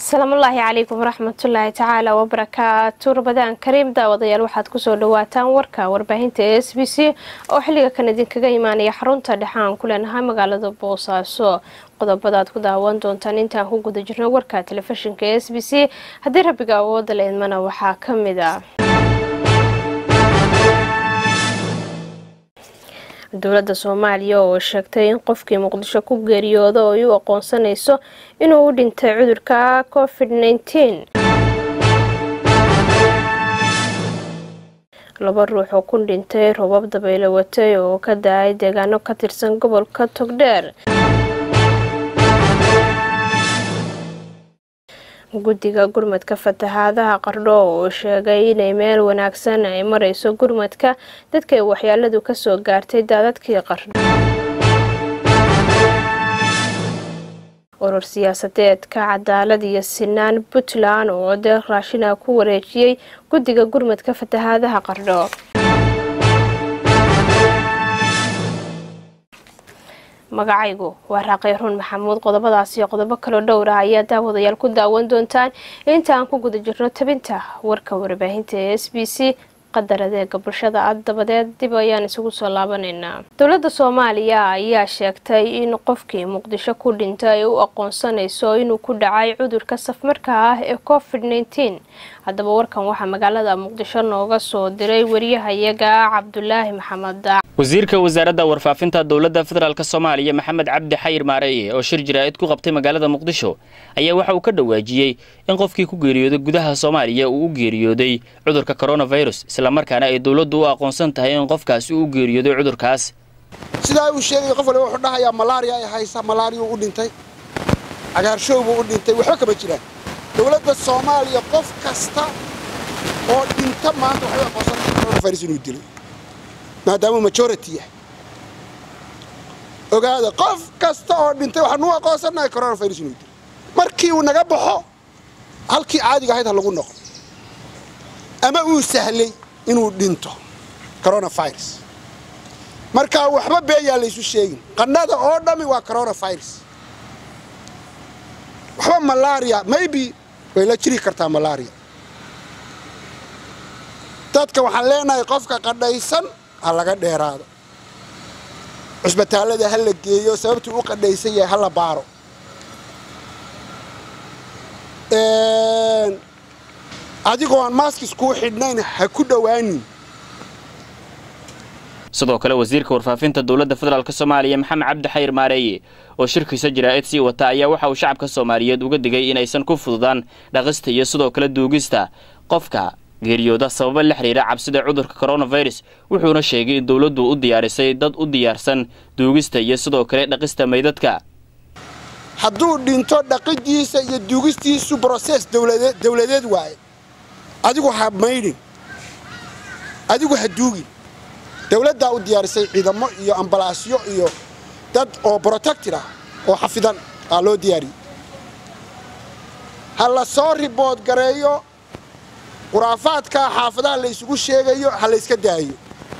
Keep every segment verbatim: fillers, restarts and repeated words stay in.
السلام الله عليكم ورحمة الله تعالى وبركاته. رمضان كريم داوديال waxaad ku soo dhawaataan warka warbaahinta S B C oo xilliga kan idinkaga imaanaya xarunta dhaxaan ku leenahay magaalada Boosaaso. qodobada aad ku daawan doontaan intaan ku guda jirno warka telefishinka S B C haddii rabbiga awood leedmana waxaa ka mid ah dowladda Soomaaliya oo sheegtay in qofkii Muqdisho ku geeriyooday oo uu aqoonsanayso inuu u dhintay cudurka COVID nineteen. laba ruux oo ku dhintay roobab dabaylo watay oo ka daay deegaano ka tirsan gobolka Togdheer. guddiga gurmadka fatahaadaha Qardho oo sheegay inay meel wanaagsan ay marayso gurmadka dadka ay waxyeeladu ka soo gaartay daadadkii Qardho. urur siyaasadeedka cadaalad iyo sinaan Puntland oo deeq raashin ah ku wareejiyay guddiga gurmadka fatahaadaha Qardho. magacaygu waa Raaqeyrun Maxamuud. qodobadaas iyo qodobo kale dhowr ah ayaa daawadayaal ku daawan doontaan inta aan ku guda jirno tabinta warka warbaahinta S B C qadaradeega bulshada aad dabadeed dib ayaan isugu soo laabanaynaa. dowladda Soomaaliya ayaa sheegtay in qofkii Muqdisho ku dhintay uu aqoonsanayso inuu ku dhacay cudurka safmarka ah ee COVID nineteen. haddaba warkan waxaa magaalada Muqdisho nooga soo diray wariyahayaga Cabdullaahi Maxamed. wasiirka wasaaradda warfaafinta dowladda federaalka Soomaaliya Maxamed Cabdi Xayir Maareeye oo shir jiraa'id ku qabtay magaalada Muqdisho ayaa waxa uu ka dhawaajiyay in qofkii ku geeriyooday gudaha Soomaaliya uu u geeriyooday cudurka coronavirus isla markaana ay dowladdu u aqoonsan tahay in qofkaasi uu geeriyooday cudurkaas. sida uu sheegay qof waliba wuxuu dhahayaa malaria ay haysa malaria uu dhintay agaarshow uu dhintay waxa ka jiraan dowladda Soomaaliya qof kasta oo dhinta maanta waxa aqoonsan coronavirus inuu dilay maadaama majority ah ogaada qof kasta oo dhintay waxa noo aqoonsanay coronavirus inuu dilay markii uu naga baxo halkii caadiga ahayd lagu noqdo ama uu sahlay inuu dhinto coronavirus marka waxba beeyaa la isu sheegin qannada oo dhami waa coronavirus waxba malaria maybe way la jiri kartaa malaria dadka waxaan leenahay qofka qadhaysan laga dheeraado cusbitaalada hal la geeyo sababtu uu qadhaysan yahay hal la baaro een adigoo aan maskis ku xidhnayn ha ku dhawaanin. sidoo kale wasiirka warfaafinta dowladda federaalka Soomaaliya Maxamed Cabdi Xayir Maareeye oo shirkiisa jiraa'id si wata ayaa waxa uu shacabka Soomaaliyeed uga digay inaysan ku fududaan dhaqista iyo sidoo kale duugista qofka geeriyooda sabab la xiriira cabsida cudurka coronavirus wuxuuna sheegay in dowladdu u diyaarisay dad u diyaarsan duugista iyo sidoo kale dhaqista meydadka. hadduu dhinto dhaqidiisa iyo duugistiisu process dawladeed dawladeed waay adigu ha maydin adigu ha duugin dawladda u diyaarisay ciidamo iyo ambalaasyo iyo dad oo protector ah oo xafidan ah loo diyaariyay hala soo report gareeyo quraafaadka xaafadaha la isugu sheegayo hal iska daayo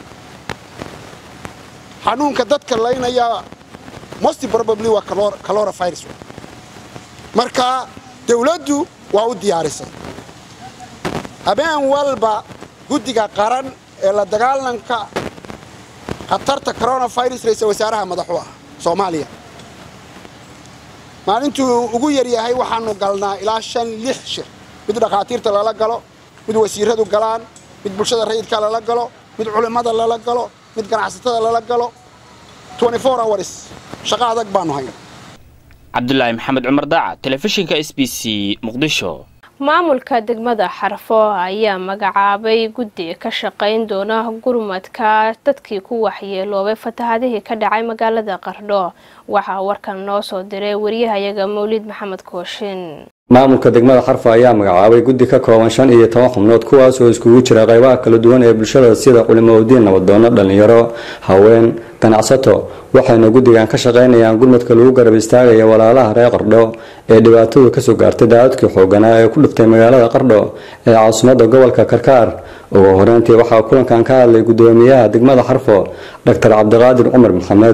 xanuunka dadka laynaya most probably waa coronavirus marka dawladdu waa u diyaarisay habeen walba guddiga qaran ee la dagaalanka khatarta coronavirus ra'iisul wasaaraha madaxweynaha Soomaaliya maalintuu ugu yar yahay waxaanu galnaa ilaa shan lix shir mid dhaqaatiirta lala galo mid wasiiradu galaan mid bulshada rayidka lala galo mid culimada lala galo mid ganacsatada lala galo twenty-four hours shaqo adag baanu haynaa. Cabdullaahi Maxamed Cumar Daaca telefishinka S B C Muqdisho. maamulka degmada Xarfo ayaa magacaabay guddi ka shaqeyn doona gurmadka dadkii ku waxyeeloobay fatahaadihii ka dhacay magaalada Qardho. waxa warkan noo soo diray wariyahayaga Mawlid Maxamed Kooshin. maamulka degmada Xarfo ayaa magacaabay guddi ka kooban shan iyo toban xubnood kuwaas oo iskugu jira qaybaha kala duwan ee bulshada sida culimooyin nabadoono dhalinyaro haween ganacsato waxayna guddigan ka shaqeynayaan gurmadka lagu garab istaagayo walaalaha reer Qardho ee dhibaatadu ka soo gaartay daadadkii xooganaa ee ku dhiftay magaalada Qardho ee caasimadda gobolka Karkaar. ugu horeyntii waxaa kulankan ka hadlay gudoomiyaha degmada Xarfo Doctor Cabdiqaadir Umar Maxamed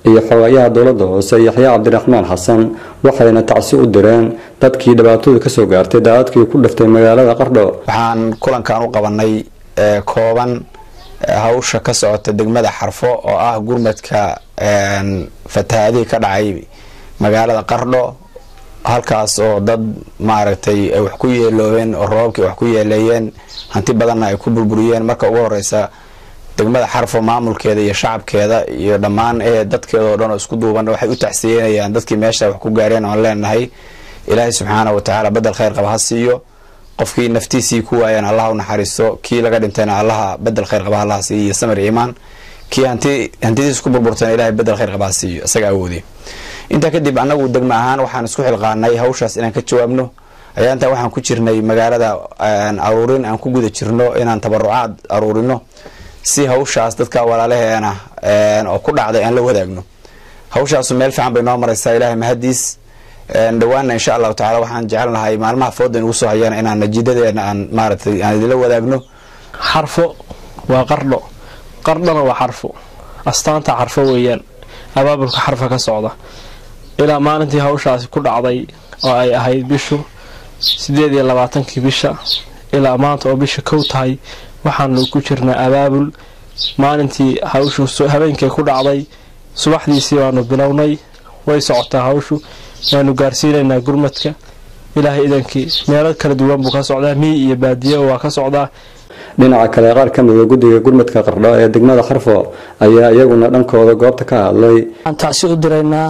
iyo xogayaha dowladda hoose yaxya cabdiraxmaan xasan waxayna tacsi u direen dadkii dhibaatadu kasoo gaartay daadadkii ku dhiftay magaalada qardho. waxaan kulankan u qabanay kooban hawsha ka socota degmada xarfo oo ah gurmadka fatahaadii ka dhacay magaalada qardho halkaas oo dad maaragtay ay wax ku yeeloobeen oo roobkii wax ku yeeleeyeen hanti badanna ay ku burburiyeen. marka ugu horeysa degmada xarfo maamulkeeda iyo shacabkeeda iyo dhammaan ee dadkeeda oo dhan oo isku duuban waxay u tacsiyeynayaan dadkii meesha wax ku gaareen oo leenahay ilaahay subxaanahu wa tacaala badal khayr qaba ha siiyo. qofkii naftiisii ku waayeen allah u naxariisto, kii laga dhintayna allaha badal khayr qaba allah siiyo iyo samir iimaan, kii hanti hantidiisa ku burburtayna ilaahay badal khayr qaba ha siiyo isaga awoodii. inta kadib anagu degmo ahaan waxaan isku xilqaanay hawshaas inaan ka jawaabno. ayaanta waxaan ku jirnay magaalada aruurin aan ku guda jirno inaan tabarucaad aruurino si hawshaas dadka walaalaheena oo ku dhacday aan la wadaagno. hawshaas meel fiican bay noo maraysaa ilaahay mahadiis. dhawaana insha Allah taala waxaan jecelnahay maalmaha foodan ugu soo hayaan inaan najidadeena aan maartay aan idila wadaagno. xarfo waa qardho, qardhana waa xarfo, astaanta xarfo weeyaan, abaabulka xarfa ka socda ilaa maalintii hawshaasi ku dhacday oo ay ahayd bishu sideed iyo labaatankii bisha ilaa maanta oo bisha kow tahay waxaanu ku jirnaa abaabul. maalintii hawshu habeenkii ku dhacday subaxdiisii waanu bilownay, way socotaa hawshu, waanu gaarsiinaynaa gurmadka ilaahay idankii. meelo kala duwan buu ka socdaa, miyi iyo baadiyo waa ka socdaa. dhinaca kale qaar ka mid ah guddiga gurmadka qardho ee degmada xarfo ayaa iyaguna dhankooda goobta ka hadlay. aan tacsi u diraynaa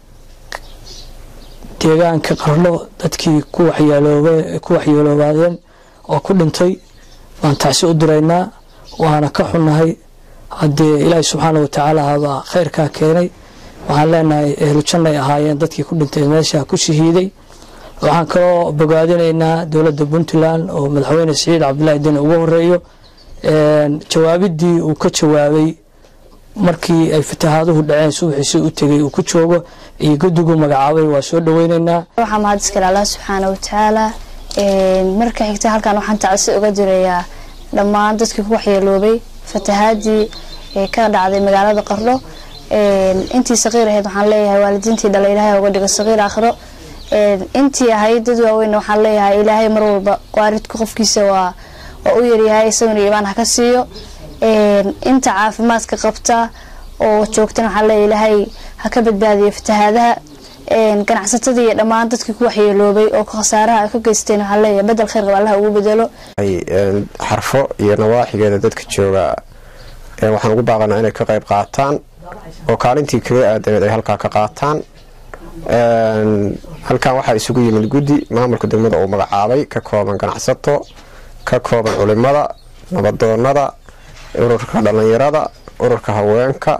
deegaanka qardho dadkii ku waxyeeloobay ku waxyeeloobaadeen oo ku dhintay waan tacsi u diraynaa, waana ka xunnahay. haddii ilaahay subxaanahu wa tacaala baa khayrkaa keenay. waxaan leenahay ehlu janna ay ahaayeen dadkii ku dhintay meesha ku shahiiday. waxaan kaloo bogaadinaynaa dowladda Puntland oo madaxweyne Siciid Cabdullaahi Deni ugu horeeyo jawaabidii uu ka jawaabay markii ay fatahaaduhu dhaceen suuxiisi u tagay uu ku joogo iyo guddigu magacaabay waa soo dhaweynaynaa. waxaan mahad iska Allah subxaanahu wa tacaala. marka xigta halkan waxaan tacsi uga dirayaa dhammaan dadkii ku waxyeeloobay fatahaadii ka dhacday magaalada qardho. intii saqiir ahayd waxaan leeyahay waalidiintii dhalay ilaahay uga dhigo saqiir aakhiro. intii ahayd dad waaweyn waxaan leeyahay ilaahay mar walba qaaridka qofkiisa waa oo u yaryahay isaguna iimaan ha ka siiyo. inta caafimaadka qabta oo joogtana waxaan leeyahay ilaahay ha ka badbaadiyo fatahaadaha. ganacsatada iyo dhammaan dadkii ku waxyeeloobay oo khasaaraha ay ka geysteen waxaan leeyahay badal khayr qaba Allah ugu bedelo. xarfo iyo nawaaxigeeda dadka jooga waxaan ugu baaqanaa inay ka qayb qaataan oo kaalintii kaga aadaneed ay halkaa ka qaataan. halkan waxaa isugu yimid guddi maamulka degmada uu magacaabay ka kooban ganacsato, ka kooban culimada, nabadoonada, ururka dhalinyarada, ururka haweenka.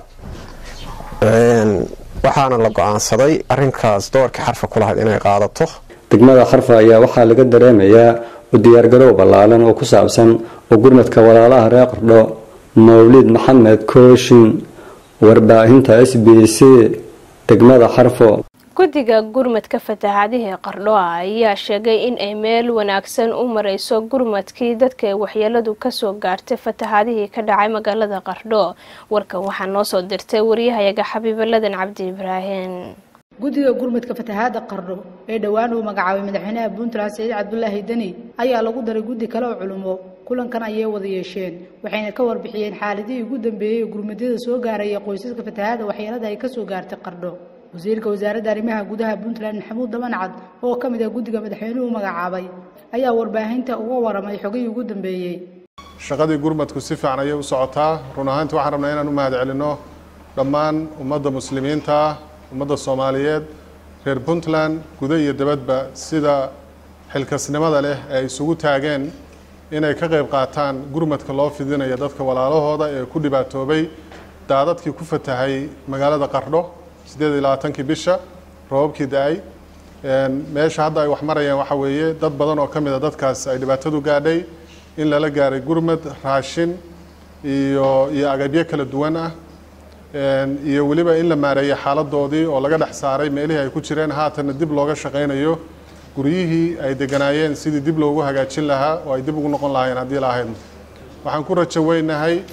waxaana la go'aansaday arrinkaas doorkii xarfa ku lahayd inay qaadato. degmada xarfa ayaa waxaa laga dareemayaa u diyaargarow ballaaran oo ku saabsan oo gurmadka walaalaha reer qardho. mawlid maxamed kooshin, warbaahinta S B C, degmada xarfo. guddiga gurmadka fatahaadihii qardho ayaa sheegay in ay meel wanaagsan u mareyso gurmadkii dadka waxyeeladu kasoo gaartay fatahaadihii ka dhacay magaalada qardho. warkan waxaa noo soo dirtay wariyahayaga xabiibaladan cabdi ibraahim. guddiga gurmadka fatahaada qardho ee dhawaan uu magacaabay madaxweynaha Puntland Siciid Cabdullaahi Deni ayaa lagu daray guddi kale oo culimo. kulankan ayay wada yeesheen waxayna ka warbixiyeen xaaladii ugu dambeeyay gurmadida soo gaaray qoysaska fatahaada waxyeelada ay kasoo gaartay qardho. wasiirka wasaaradda arrimaha gudaha Puntland Maxamuud Dabancad oo ka mid ah guddiga madaxweynuhu magacaabay ayaa warbaahinta uga waramay xogii ugu dambeeyay. shaqadii gurmadku si fiican ayay u socotaa. run ahaantii waxaan rabnaa inaan u mahad celino dhammaan ummadda muslimiinta, ummadda Soomaaliyeed, reer Puntland gudaha iyo dibadba sida xilkasnimada leh ay isugu taageen inay ka qayb qaataan gurmadka loo fidinayo dadka walaalahooda ee ku dhibaatoobay daadadkii ku fatahay magaalada qardho sideed iyo labaatankii bisha roobkii daay. meesha hadda ay wax marayaan waxa weeye dad badan oo ka mid ah dadkaas ay dhibaatadu gaadhay in lala gaaray gurmad raashin iyo iyo agabyo kala duwan ah iyo waliba in la maareeyo xaaladoodii oo laga dhex saaray meelihii ay ku jireen. haatan dib looga shaqeynayo guryihii ay deganaayeen sidii dib loogu hagaajin lahaa oo ay dib ugu noqon lahaayeen haddii la ahayd. waxaan ku rajo weynahay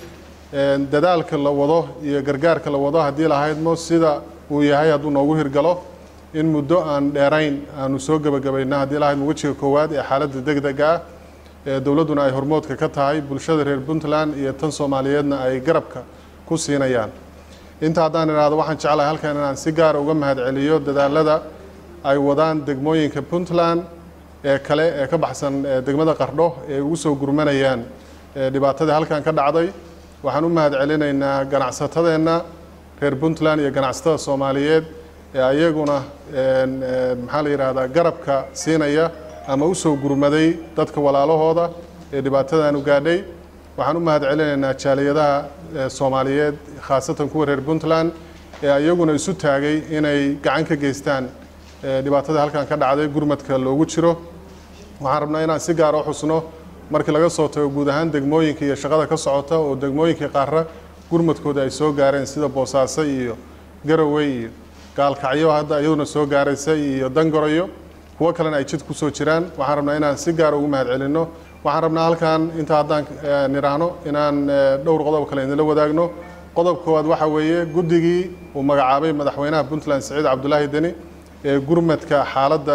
dadaalka la wado iyo gargaarka la wado haddii lahaydmo sida uu yahay hadduu noogu hirgalo in muddo aan dheerayn aanu soo gebagabayna haddii lahaydmo wejiga koowaad ee xaaladda degdega ah ee dowladduna ay hormoodka ka tahay bulshada reer puntland iyo tan soomaaliyeedna ay garabka ku siinayaan inta haddaan idhaahdo waxaan jeclahay halkan inaan si gaara uga mahadceliyo dadaalada ay wadaan degmooyinka puntland ee kale ee ka baxsan degmada qardho ee ugu soo gurmanayaan dhibaatadii halkan ka dhacday waxaan u mahadcelinaynaa ganacsatadeenna reer puntland iyo ganacsatada soomaaliyeed ee ayaguna maxaa la yidhaahdaa garabka siinaya ama u soo gurmaday dadka walaalahooda ee dhibaatadan u gaadhay waxaan u mahadcelinaynaa jaaliyadaha soomaaliyeed khaasatan kuwa reer puntland ee ayaguna isu taagay inay gacan ka geystaan dhibaatada halkan ka dhacday gurmadka loogu jiro waxaan rabnaa inaan si gaar u xusno markii laga soo tago guud ahaan degmooyinka iyo shaqada ka socota oo degmooyinkii qaarra gurmadkooda ay soo gaareen sida boosaaso iyo garowe iyo gaalkacyo hadda iyaduna soo gaaraysa iyo dangaroyo kuwo kalena ay jid kusoo jiraan waxaan rabnaa inaan si gaar ugu mahadcelinno waxaan rabnaa halkan inta haddaan niraahno inaan dhowr qodob kale idinla wadaagno qodob koowaad waxa weeye guddigii uu magacaabay madaxweynaha puntland siciid cabdulaahi deni ee gurmadka xaaladda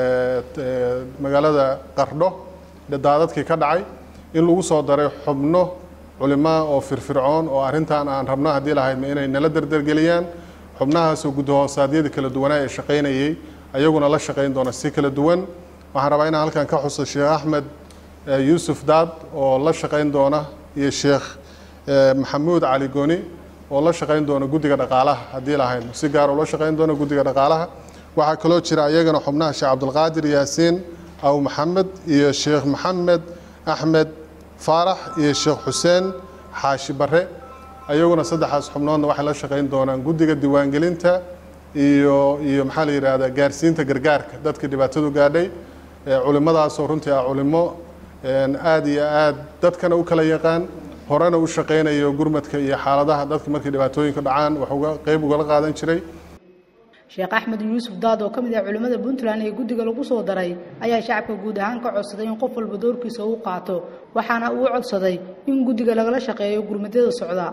magaalada qardho daadadkii ka dhacay in lagu soo daray xubno culimo oo firfircoon oo arrintan aan rabno haddii lahaydma inay nala dardargeliyaan xubnahaasoo guddahoosaadiyada kala duwanaa ee shaqaynayay ayaguna la shaqayn doona si kala duwan waxaan rabaa inaan halkan ka xuso sheekh axmed yuusuf daad oo la shaqayn doona iyo sheekh maxamuud cali gooni oo la shaqayn doona guddiga dhaqaalaha haddii lahaydmo si gaar oo la shaqayn doona guddiga dhaqaalaha waxaa kaloo jira ayagana xubnaha sheekh cabdulqaadir yaasiin aw maxamed iyo sheekh maxamed axmed faarax iyo sheekh xuseen xaashi bare ayaguna saddexaas xubnoodna waxay la shaqayn doonaan guddiga diiwaangelinta iyo iyo maxaa la yidhaahdaa gaarsiinta gargaarka dadka dhibaatadu gaadhay culimmadaasoo runtii ah culimo aad iyo aad dadkana u kala yaqaan horena u shaqaynayo gurmadka iyo xaaladaha dadka markii dhibaatooyinka dhacaan wax uga qayb ugala qaadan jiray sheekh axmed yuusuf daad oo ka mid ah culimmada puntland ee guddiga lagu soo daray ayaa shacabka guud ahaan ka codsaday in qof walba doorkiisa uu qaato waxaana uu codsaday in guddiga lagala shaqeeyo gurmadyada socda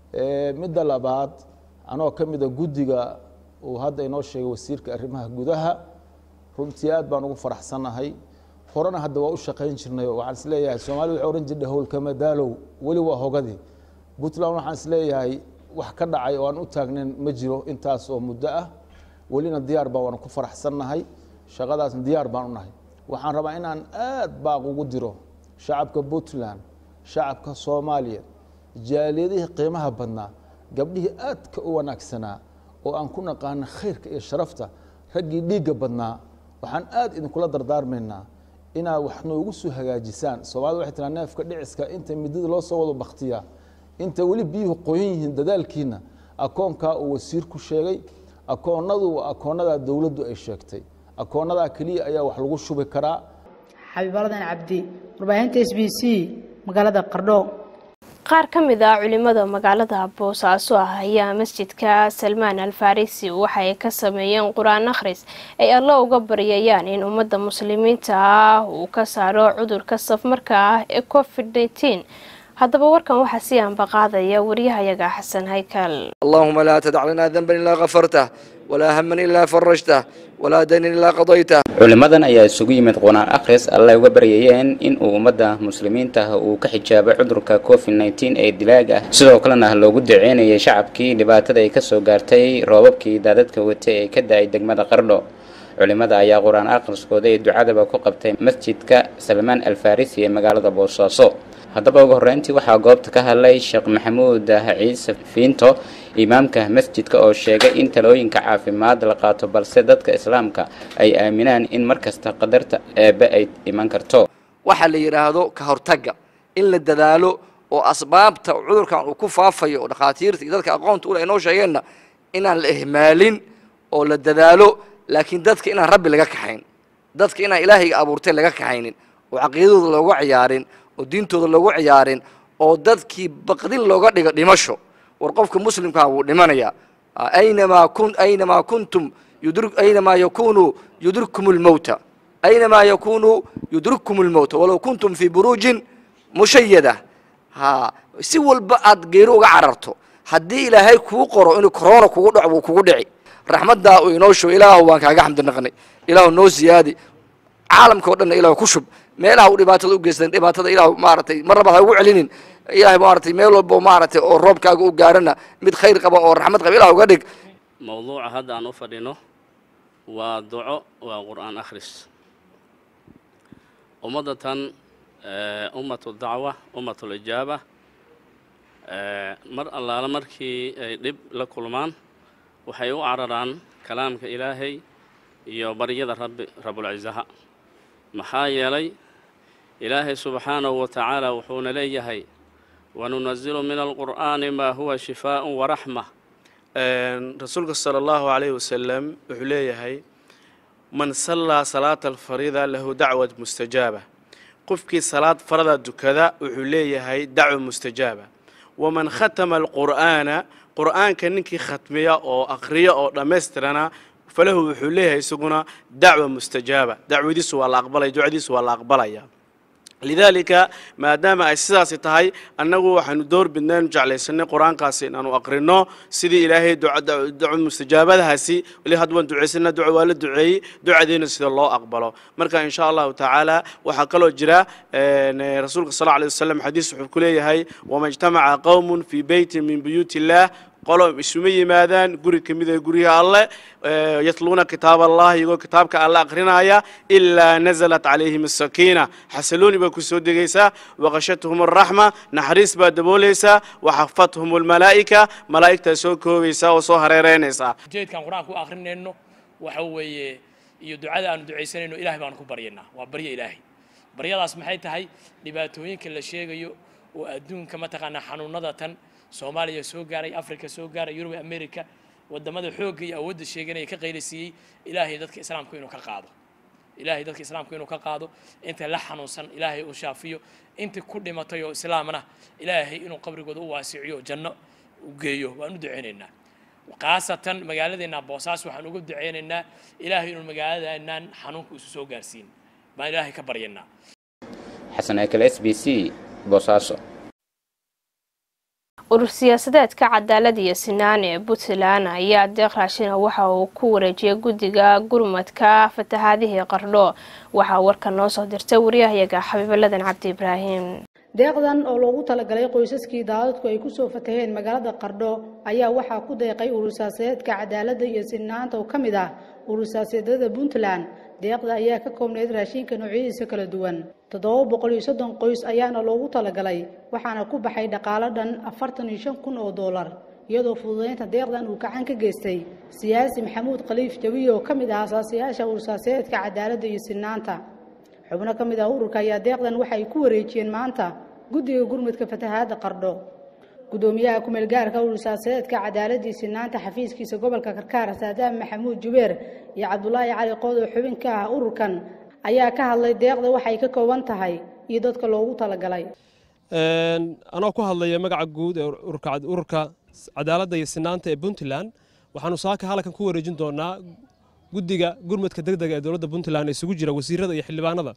midda labaad anoo ka mid a guddiga uu hadda inoo sheegay wasiirka arrimaha gudaha runtii aad baan ugu faraxsannahay horena hadda waa u shaqayn jirnay waxaan isleeyahay soomaalida waxay ohan jirtay howlkama daalow weli waa hogadii puntland waxaan isleeyahay wax ka dhacay oo aan u taagnayn ma jiro intaas oo muddo ah welina diyaar baa waan ku faraxsannahay shaqadaasna diyaar baan u nahay waxaan rabaa inaan aad baaq ugu diro shacabka puntland shacabka soomaaliya jaaliyadihii qiimaha badnaa gabdhihii aadka u wanaagsanaa oo aan ku naqaana khayrka iyo sharafta raggii dhiigga badnaa waxaan aad idinkula dardaarmaynaa inaad wax noogu soo hagaajisaan soomaalida waxay tiraa neefka dhiciska inta midada loo soo wado baktiyaa inta weli biyuhu qoyan yihiin dadaalkiina akoonkaa uu wasiirku sheegay akoonnadu waa akoonnadaa dowladdu ay sheegtay akoonnadaa keliya ayaa wax lagu shubi karaa xabiibaladan cabdi warbaahinta s b c magaalada qardho qaar ka mid ah culimada magaalada boosaaso ah ayaa masjidka salmaan alfarisi waxay ka sameeyeen quraan akhris ay alla uga baryayaan in ummadda muslimiinta ah uu ka saaro cudurka safmarka ah ee covid nineteen haddaba warkan waxaa sii anbaqaadaya wariyahayaga xasan haykal allahuma laa tadac lanaa danban ilaa kafartah walaa haman ilaa farajtah walaa daynan ilaa qadaytah culimadan ayaa isugu yimid quraan akhris alla uga baryayeen in uu ummadda muslimiinta uu ka xijaabo cudurka covid nineteen ee dilaaga ah sidoo kalena loogu duceynayay shacabkii dhibaatada ay ka soo gaartay roobabkii daadadka watay ee ka da-ay degmada qardho culimada ayaa quraan akhriskooda ee ducadaba ku qabtay masjidka salmaan alfarisi ee magaalada boosaaso haddaba ugu horreyntii waxaa goobta ka hadlay sheekh maxamuud ciise fiinto imaamka masjidka oo sheegay in talooyinka caafimaad la qaato balse dadka islaamka ay aaminaan in markasta qadarta eebbe ay iman karto waxaa la yidhaahdo ka hortagga in la dadaalo oo asbaabta cudurkan uu ku faafayo oo dhakhaatiirta iyo dadka aqoonta ule inoo sheegeenna inaan la ihmaalin oo la dadaalo laakiin dadka inaan rabbi laga kaxayn dadka inaan ilaahayga abuurtay laga kaxaynin oo caqiidadooda loogu ciyaarin oo diintooda loogu ciyaarin oo dadkii baqdin looga dhigo dhimasho war qofka muslimkaa wuu dhimanayaa aynamaa kun aynamaa kuntum yudri aynamaa yakunu yudrikkum lmowta aynamaa yakunu yudrikkum lmowta walow kuntum fii buruujin mushayada ها si walba aad geeri uga cararto haddii ilaahay kuu qoro inuu corona kugu dhaco wuu kugu dhici raxmaddaa uu inoo shubo ilaahu waan kaaga xamdi naqnay ilaahu noo siyaadi caalamka oo dhan ilaahu ku shub meelaha uu dhibaatada u geystan dhibaatada ilaahu maaragtay marnaba ha ugu celinin ilaahay maaragtay meel walba maaragtay oo roobkaaga u gaarana mid khayr qaba oo raxmad qaba ilaahu uga dhig mawduuca hadda aan u fadhino waa duco waa qur'aan akhris ummadatan ummatu dacwa ummatul ijaaba mar allaala markii ay dhib la kulmaan waxay u cararaan kalaamka ilaahay iyo baryada rabbi rabulcizaha maxaa yeelay ilaahay subxaanahu wa tacaala wuxuuna leeyahay wanunazilu min alqur'aani maa huwa shifaaءun waraxma rasuulka sala allahu calayhi wasalam wuxuu leeyahay man sallaa salaata alfarida lahu dacwat mustajaaba qofkii salaad farada dukada wuxuu leeyahay dacwo mustajaaba waman khatama alqur'aana qur'aanka ninkii khatmiya oo akhriya oo dhammaystirana falahu wuxuu leeyahay isaguna dacwo mustajaaba dacwadiisu waa la aqbalaya ducadiisu waa la aqbalaya lidaalika maadaama ay sidaasi tahay annagu waxaanu door bidnaynu jeclaysanay qur-aankaasi inaanu aqrino sidii ilaahay duco mustajaabadahaasi weli had waan ducaysana duco waa la duceeyey ducadeena sida loo aqbalo marka in sha allahu tacaala waxaa kaloo jira rasuulka sal alay wasalam xadiis wuxuu ku leeyahay wama ijtamaca qowmun fii beytin min buyuuti illaah qolo isuma yimaadaan guri ka mid ah guryaha alle yatluuna kitaab allah iyagoo kitaabka alle aqrinaya ilaa nazalat calayhim asakiina xasilooni baa ku soo degaysaa waqashatuhum alraxma naxariis baa daboolaysaa waxafathum almalaa'ika malaa'igtaa soo koobaysaa oo soo hareereynaysaa ujeedkaan qur-aanka u aqrinayno waxa weeye iyo ducada aanu ducaysanayno ilahay baanu ku baryaynaa waa baryo ilaahay baryadaas maxay tahay dhibaatooyinka la sheegayo oo adduunka mataqaanaa xanuunada tan soomaaliya soo gaaray afrika soo gaaray yurub america wadamada xoogga iyo awoodda sheeganaya ka qaylisiiyey ilaahay dadka islaamku inuu ka qaado ilaahay dadka islaamku inuu ka qaado inta la xanuunsan ilaahay uu shaafiyo inta ku dhimatay oo islaamna ilaahay inuu qabrigooda u waasiciyo janno u geeyo waan u duceynaynaa qaasatan magaaladeena Boosaaso waxaan ugu duceynaynaa ilaahay inuu magaaladeenan xanuunka isu soo gaarsiin baan ilaahay ka baryaynaa xasan akal S B C Boosaaso urur siyaasadeedka cadaalada iyo sinaan ee Puntland ayaa deeq raashin waxa uu ku wareejiyay guddiga gurmadka fatahaadihii Qardho waxa warka noo soo dirtay wariyahayaga Xabiibaladan Cabdi Ibraahim deeqdan oo loogu talagalay qoysaskii daadadku ay ku soo fataheen magaalada Qardho ayaa waxa ku deeqay urur siyaasadeedka cadaalada iyo sinaanta oo kamid ah urur siyaasadeedada Puntland deeqda ayaa ka koobneyd raashinka noocyadiisa kala duwan toddoba boqol iyo soddon qoys ayaana loogu talagalay waxaana ku baxay dhaqaale dhan afartan iyo shan kun oo dollar iyadoo fududeynta deeqdan uu gacan ka geystay siyaasi Maxamuud Khaliif Jawiyo oo kamid ah aasaasayaasha urur siyaasadeedka cadaalada iyo sinaanta xubno kamid ah ururka ayaa deeqdan waxay ku wareejiyeen maanta guddiga gurmadka fatahaada Qardho gudoomiyaha ku meel gaarka urur siyaasadeedka cadaalada iyo sinaanta xafiiskiisa gobolka Karkaar Saadam Maxamuud Jubeer iyo Cabdullaahi Cali Qoodo xubin ka ah ururkan ayaa ka hadlay deeqda waxay ka kooban tahay iyo dadka loogu talagalay een anoo ku hadlaya magaca guud ee ururka ururka cadaalada iyo sinaanta ee Puntland waxaanu saaka halkan ku wareejin doonaa guddiga gurmadka degdega ee dawladda Puntland ee isugu jira wasiirada iyo xildhibaanada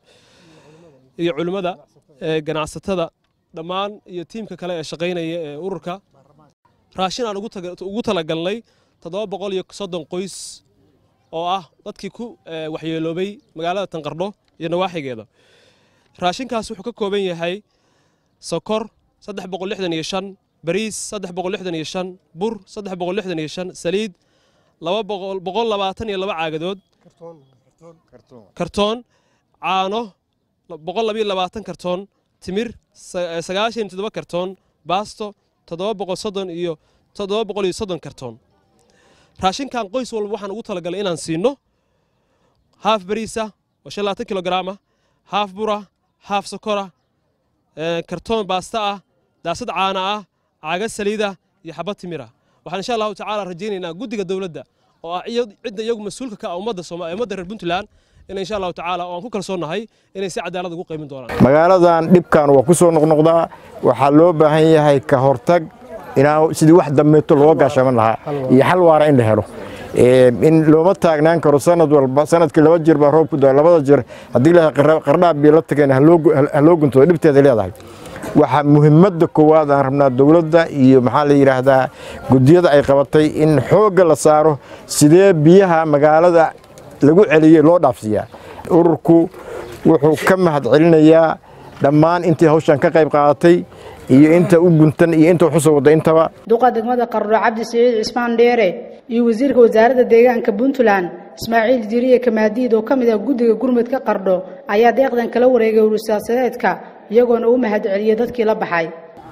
iyo culimada ee ganacsatada dhammaan iyo tiimka kale ee shaqeynaya ee ururka raashin aan ugu talagalnay toddoba boqol iyo soddon qoys oo ah dadkii ku waxyeeloobay magaalada Tanqardho iyo nawaaxigeeda raashinkaas wuxuu ka kooban yahay sokor saddex boqol lixdan iyo shan bariis saddex boqol lixdan iyo shan bur saddex boqol lixdan iyo shan saliid laba boqol labaatan iyo laba caagadood kartoon kartoon kartoon caano boqol laba iyo labaatan kartoon timir sagaashan iyo toddoba kartoon baasto toddoba boqol soddon iyo toddoba boqol iyo soddon kartoon raashinkan qoys walba waxaan ugu talagalay inaan siino haaf bariisa oo shan iyo labaatan kilogram ah haaf bura haaf sokora kartoon baasta ah daasad caana ah caaga saliida iyo xabad timira waxaan insha Allah tacaala rajaynaynaa guddiga dawladda oo ah cidda iyagu mas'uulka ka ah ummadda Soomaaliya ummadda reer Puntland in insha Allah tacaala oo aan ku kalsoonahay inay si cadaalad ugu qeymin doonaan magaaladan dhibkan waa ku soo noqnoqdaa waxa loo baahan yahay ka hortag inaa sidii wax dambeeto loo gaashaman lahaa iyo xal waara in la helo in looma taagnaan karo sanad walba sanadkii laba jir baa roob ku daa labada jir haddii la qardhaab bi la tageen ha loo gunto dhibteeda leedahay waxaa muhiimadda koowaad aan rabnaa dowladda iyo maxaa la yidhaahdaa guddiyada ay qabatay in xoogga la saaro sidee biyaha magaalada lagu celiyey loo dhaafsiiyaa ururku wuxuu ka mahad celinayaa dhammaan intii hawshan ka qayb qaadatay iyo inta u guntan iyo inta wax u soo wada intaba duqa degmada Qardho Cabdi Saciid Cismaan Dheere iyo wasiirka wasaaradda deegaanka Puntland Ismaaciil Jiriye Kamaadiid oo kamid ah guddiga gurmadka Qardho ayaa deeqdan kala wareegay urursadeedka iyagoona u mahad celiyay dadkii la baxay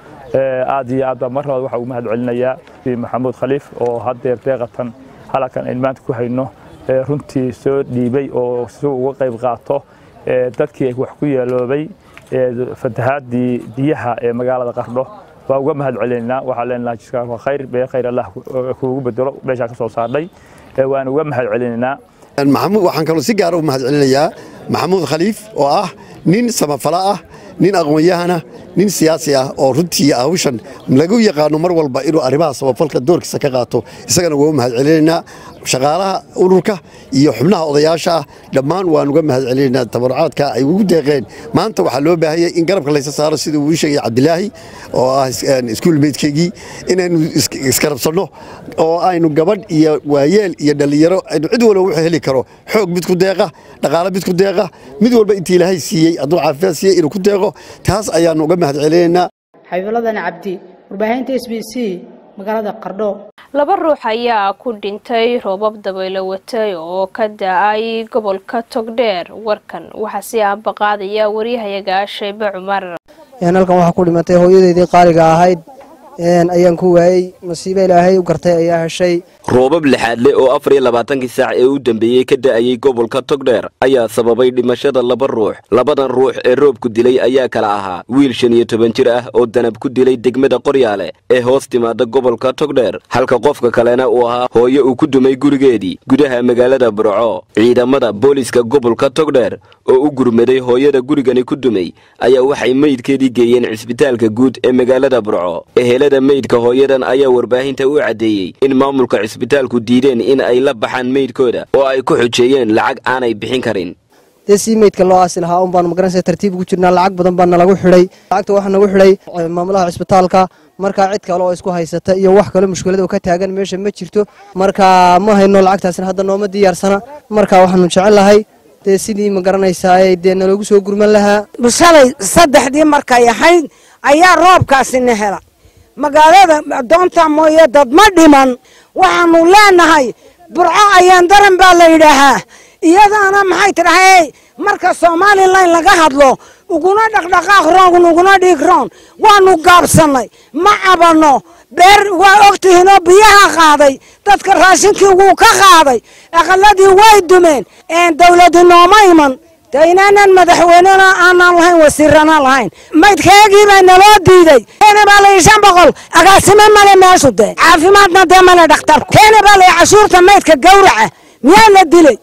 aad iyo aad marna waxa uu mahad celinayaa Maxamuud Khaliif oo hadeer deeqatan halkan in maanta ku hayno runtii soo dhiibay oo soo uga qayb qaato dadkii wax ku yeeloobay fatahaadii biyaha ee magaalada Qardho waa uga mahad celinaa waxa leenahay jiska khayr bee khayr Allah kuugu bedelo meesha ka soo saarnay waan uga mahad celinaa maxamuud waxaan kaloo si gaar ah u mahad celinayaa Maxamuud Khaliif oo ah nin samafala ah nin aqoon-yahana nin siyaasi ah oo runtii hawshan lagu yaqaano mar walba inuu arrimaha samafalka doorkiisa ka qaato isagana waa u mahad celinaynaa shaqaalaha ururka iyo xubnaha odayaasha dhammaan waan uga mahad celinaynaa tabarucaadka ay ugu deeqeen maanta waxa loo baahayay in garabka la saaro sida uu sheegay Cabdilaahi oo ah iskuul meedkeygii inaynu iskarabsano oo aynu gabadh iyo waayeel iyo dhalinyaro aynu cid walba wuxuu heli karo xoog mid ku deeqa dhaqaale mid ku deeqa mid walba intii Ilaahay siiyay aduu caafimaad siiyay inuu ku deeqo taas ayaan uga mahad celinaynaa Xabiibadan Cabdi warbaahinta S B C magaalada Qardho laba ruux ayaa ku dhintay roobab dabaylo watay oo ka da'ay gobolka Togdheer warkan waxa si aan baqaadaya wariyahayaga Shayba Cumar een halkan waxa ku dhimatay hooyadeedii qaaliga ahayd een ayaan ku waayay nasiib Ilaahay u gartay ayaa heshay roobab lixaad leh oo afar iyo labaatan saac ee u dambeeyay ka da'ayay gobolka Togdheer ayaa sababay dhimashada laba ruux labadan ruux ee roobku dilay ayaa kala ahaa wiil shan iyo toban jir ah oo danab ku dilay degmada Qoryaale ee hoos timaada gobolka Togdheer halka qofka kalena uu ahaa hooyo uu ku dumay gurigeedii gudaha magaalada Burco ciidamada booliska gobolka Togdheer oo u gurmaday hooyada gurigani ku dumay ayaa waxay meydkeedii geeyeen cisbitaalka guud ee magaalada Burco ehelada meydka hooyadan ayaa warbaahinta u cadeeyay in maamulka isbitaalku diideen in ay la baxaan meydkooda oo ay ku xujeeyeen lacag aanay bixin karin deesi meydka loo aasi lahaa baan magaranaysa tartiib ugu jirnaa lacag badan baan lagu xidhay lacagta waxa nagu xidhay maamulaha isbitaalka marka cid kale oo isku haysata iyo wax kale mushkilad oo ka taagan meesha ma jirto marka ma hayno lacagtaasna hadda nooma diyaarsana marka waxaanu jecelahay deesidii magaranaysa ay deena lagu soo gurman lahaa bishalay saddexdii markay ahayd ayaa roobkaasi na hela magaalada doonta mooye dad ma dhiman waxaanu leenahay Burco ayaan daran baa la yidhaahaa iyadaana maxay tirahay marka Soomaaliland laga hadlo uguna dhaqdhaqaaq roon uguna dhigroon waanu gaabsanay ma cabano beer waa ogtihiin oo biyaha qaaday dadka raashinkii uu ka qaaday aqaladii way dumeen ee dawladdu nooma iman taynaanan madaxweynena aanan lahayn wasiirana lahayn maydkeegii baa naloo diiday keena baa la shan boqol agaasime male meeshu dee caafimaadna dee male dhakhtarku keena baa la cashuurta maydka gawraca miyaa la dilay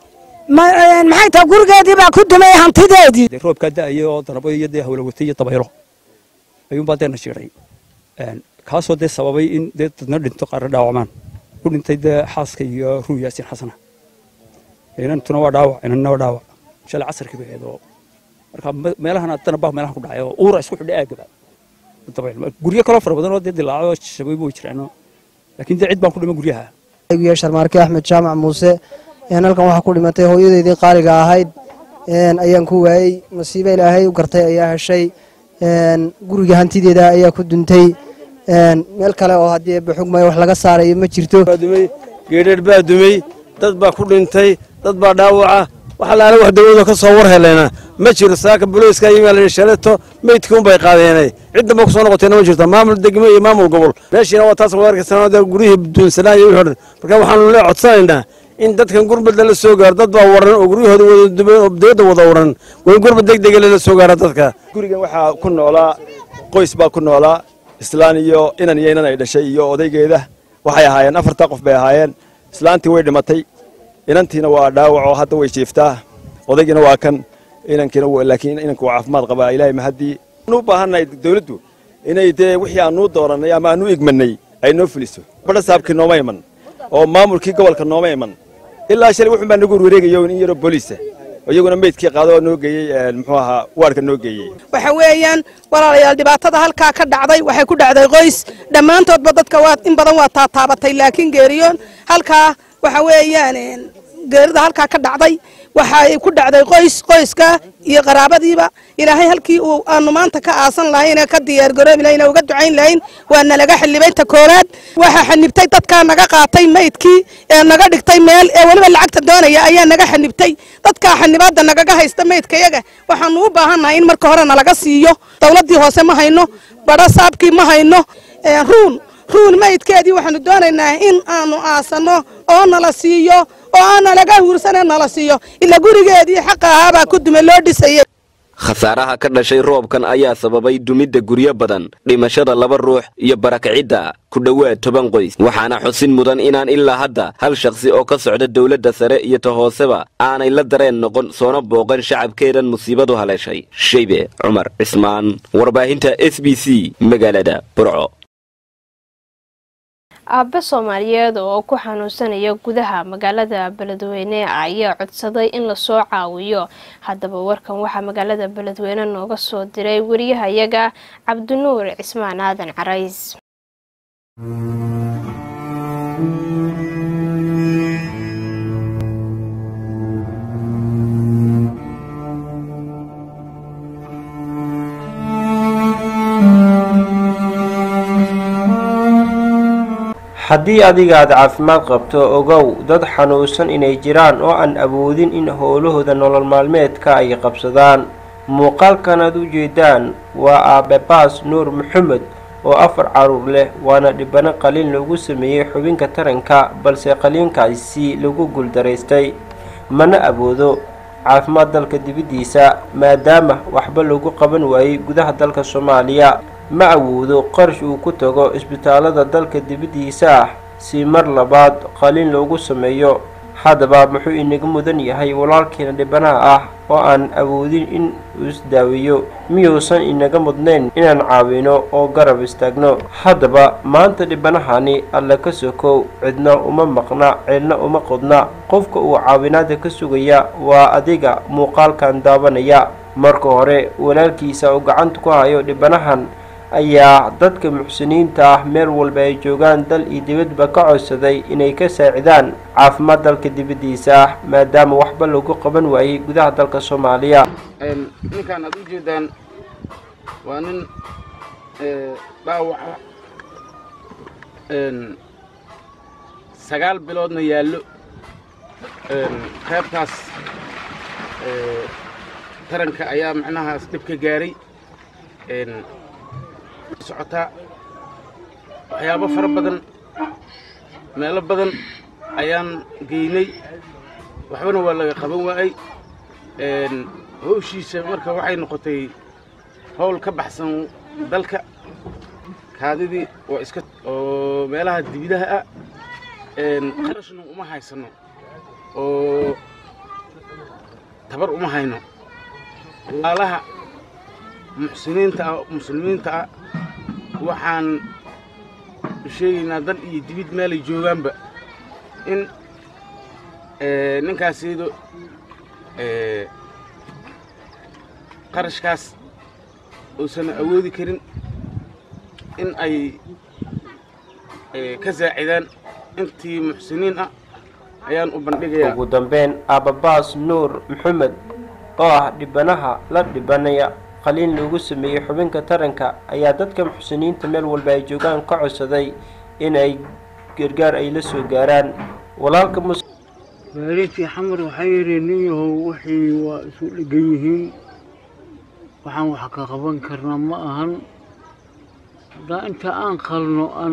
maxay taa gurigeedii baa ku dumay hantideedii roobka da'ayay oo darabo iyo dee hawlo watay iyo dabaylo ayuun baa deena shiray kaasoo dee sababay in dee dadna dhinto qaar dhaawacmaan u dhintay dee xaaska iyo ruu yaasin xasana inantuna waa dhaawac inanna waa dhaawac shalay casarkii bay ahayd oo marka meelahan haddana baa meelahan ku dhacay oo uura isku xidhay aagaba dabayl guryo kale fara badan oo dee dilaaco shabay buu jiraan laakiin dee cid baan ku dhimay guryaha ayagu Sharmaarke Axmed Jaamac Muuse een halkan waxa ku dhimatay hooyadeedii qaaliga ahayd een ayaan ku waayay nasiib Ilaahay u gartay ayaa heshay een guriga hantideeda ayaa ku duntay een meel kale oo hadii xugmay wax laga saaray ma jirto geedheer baa dumay dad baa ku dhintay dad baa dhaawaca waxa la wax dawladda ka soo war heleena ma jiro saaka booliiska yimaadeen shaleeto meydkuun bay qaadeenay cidda ma ku soo noqotay ma jirto maamul degmo iyo maamul gobol meeshina waa taas warka sanada gurihii duunsanaa iyo wixii marka waxaan la codsanaynaa in dadkan gurbada la soo gaar dad baa waran oo guriyahooda wada dubay oo dawladda wada waran way gurbad degdeg la soo gaar dadka gurigan waxa ku noolaa qoys baa ku noolaa islaan iyo inan iyo inan ay dhashay iyo odaygeeda waxay ahaayeen afarta qof bay ahaayeen islaantii way dhimatay inantiina waa dhaawac oo hadda way jiiftaa odaygiina waa kan inankiina laakiin inanku waa caafimaad qabaa ilaahay mahadii u baahanay dawladdu inay dee wixii aanu dooranay ama aanu igmanay ay noo fuliso bada saabkii nooma iman oo maamulkii gobolka nooma iman ilaa shalay wuxuu baa nagu wareegayo in yaro booliis iyaguna meydkii qaado oo noo geeyey muxuu ahaa waarka noo geeyey waxa weeyaan walaalayaal dhibaatada halkaa ka dhacday waxay ku dhacday qoys dhammaantoodba dadka waa in badan waa taataabatay laakiin geeriyoon halkaa waxa weeyaan geerida halkaa ka dhacday waxay ku dhacday qoys qoyska iyo qaraabadiiba ilaahay halkii uu aanu maanta ka aasan lahayn ka diyaar garoobi lahayn uga ducayn lahayn waa nalaga xilibaynta kooraad waxa xanibtay dadka naga qaatay meydkii ee naga dhigtay meel ee waliba lacagta doonaya ayaa naga xanibtay dadka xanibaada nagaga haysta meydkayaga waxaanu u baahanahay in marka hore nalaga siiyo dawladii hoose ma hayno bada saabkii ma hayno ruun ruun meydkeedii waxaanu doonaynaa in aanu aasano oo nala siiyo oo aan laga huursanay nala siiyo ila gurigeedii xaq ahaabaa ku dumay loo dhisayay khasaaraha ka dhashay roobkan ayaa sababay dumidda guryo badan dhimashada laba ruux iyo barakacidda ku dhowaad toban qoys waxaana xusin mudan inaan ilaa hadda hal shakhsi oo ka socda dowladda sare iyo ta hooseba aanay la dareen noqon soona booqan shacabkeedan musiibadu haleeshay shaybe cumar cismaan warbaahinta s b c magaalada burco aabe Soomaaliyeed oo ku xanuunsanaya gudaha magaalada Beledweyne ayaa codsaday in la soo caawiyo hadaba warkan waxa magaalada Beledweyne nooga soo diray wariyahayaga Cabdinuur Cismaan Aadan Carays haddii adiga aad caafimaad qabto ogow dad xanuunsan inay jiraan oo aan awoodin in howlahooda nolol maalmeedka ay qabsadaan muuqaalkan aad u jeedaan waa aabe baas nuur maxamed oo afar caruur leh waana dhibano qaliin lagu sameeyey xubinka taranka balse qaliinkaasi lagu guuldaraystay mana awoodo caafimaad dalka dibadiisa maadaama waxba lagu qaban waayey gudaha dalka Soomaaliya ma awoodo qarash uu ku tago isbitaalada dalka dibadiisa ah si mar labaad qaliin loogu sameeyo hadaba muxuu inaga mudan yahay walaalkeena dhibanaha ah oo aan awoodin in uu isdaawiyo miyuusan inaga mudnayn inaan caawino oo garab istaagno hadaba maanta dhibanahani alla ka sokow cidna uma maqna cidna uma qodna qofka uu caawinaada ka sugaya waa adiga muuqaalkan daawanaya marka hore walaalkiisa oo gacanta ku hayo dhibanahan ayaa dadka muxsiniinta ah meel walba ay joogaan dal iyo dibadba ka codsaday inay ka saacidaan caafimaad dalka dibadiisa ah maadaama waxba lagu qaban waayey gudaha dalka Soomaaliya ninkan aad u jeedaan waa nin dhaawaca sagaal biloodna yaallo qaybtaas taranka ayaa macnahaas dhib ka gaaray socotaa waxyaabo fara badan meelo badan ayaan geynay waxbana waa laga qaban waayay howshiisa marka waxay noqotay howl ka baxsan dalka kaadidii waa iska oo meelaha dibidaha ah qarashna uma haysano oo tabar uma hayno walaalaha muxsiniinta ah muslimiinta ah waxaan sheegaynaa dal iyo dibid meel ay joogaanba in ninkaasiido qarashkaas uusan awoodi karin in ay ka saacidaan intii muxsiniin ah ayaan u bandhigayaa ugu dambeyn aabe baas nuur maxamed oo ah dhibanaha la dhibanaya qaliin lagu sameeyey xubinka taranka ayaa dadka muxsiniinta meel walba ay joogaan ka codsaday in ay gargaar ay la soo gaaraan walaalka maalintii xamar waxaa yidhi nin yahow wixii waa isu dhegan yihiin waxaan wax ka qaban karnaa ma ahan haddaa inta aan qalno aan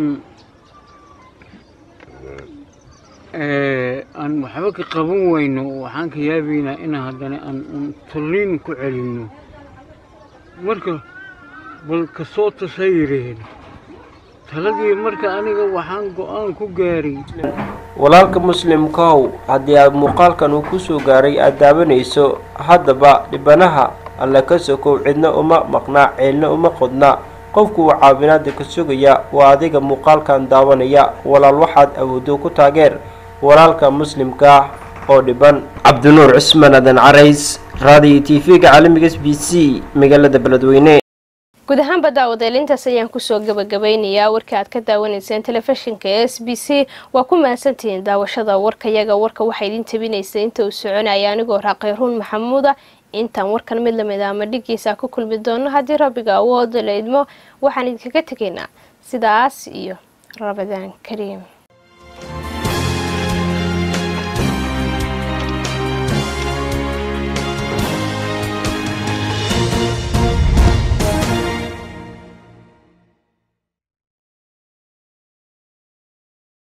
aan waxba ka qaban weyno waxaan ka yaabaynaa in haddana aan tulliin ku celinno marka bal ka soo tasay yireen taladii marka aniga waxaan go'aan ku gaaray walaalka muslimkoow haddii aad muuqaalkan uu ku soo gaaray aad daawanayso haddaba dhibanaha alla ka sokow cidna uma maqnaa ceelna uma qodna qofku uu caawinaada ka sugaya waa adiga muuqaalkan daawanaya walaal waxaad awoodo ku taageer walaalka muslimka oo dhiban. Cabdinuur Cismaan Adan Carays, raadiyo T V-ga caalamiga S B C magaalada Beledweyne. guud ahaanba daawadayalintaas ayaan kusoo gabagabeynayaa warka aad ka daawanayseen telefishinka S B C. waa ku mahadsantihiin daawashada warkayaga. warka waxaa idin tabinaysay inta uu soconaya anigoo Raaqayruun Maxamuuda. intaan warkan mid lamid ah ama dhigiisa ku kulmi doono haddii Rabbiga awood la idmo waxaan idinkaga tegaynaa sidaas iyo Ramadaan Kariim.